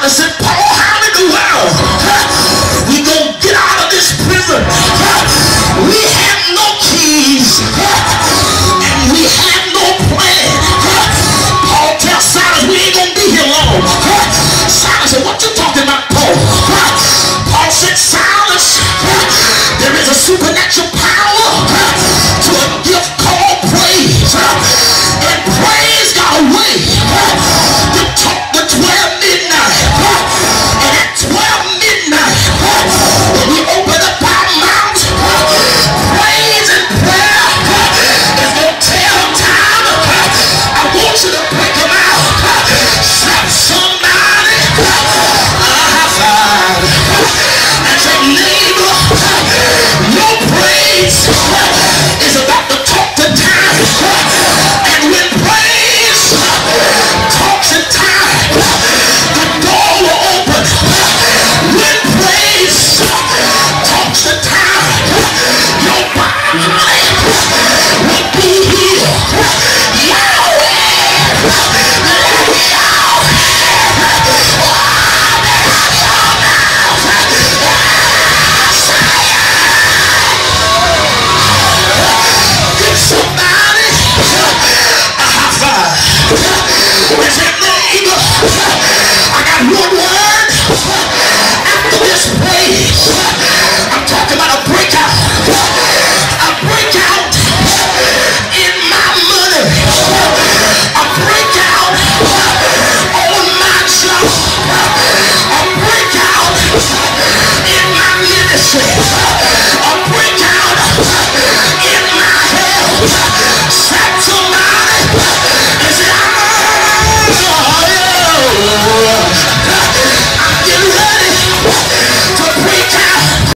I said, Paul, how in the world we gonna get out of this prison? We have no keys and we have no plan. Paul tells Silas, we ain't gonna be here long. Silas said, what you talking about, Paul? Paul said, Silas, there is a supernatural power to a gift called praise. And praise got a way to talk to 12 midnight. And at 12 midnight, when we open up our mouths, praise and prayer is going to tell time. I want you to break them out. Slap somebody a high five and say, neighbor, your praise is about to talk to time. And when praise talks in time, the door will open. When praise talks to time, your body will be healed. Yahweh, let me out. Give somebody a high five. And say, neighbor, I got one word after this praise. I'm talking about a breakout. A breakout in my money. A breakout on my job. A breakout in my ministry. A breakout in my health.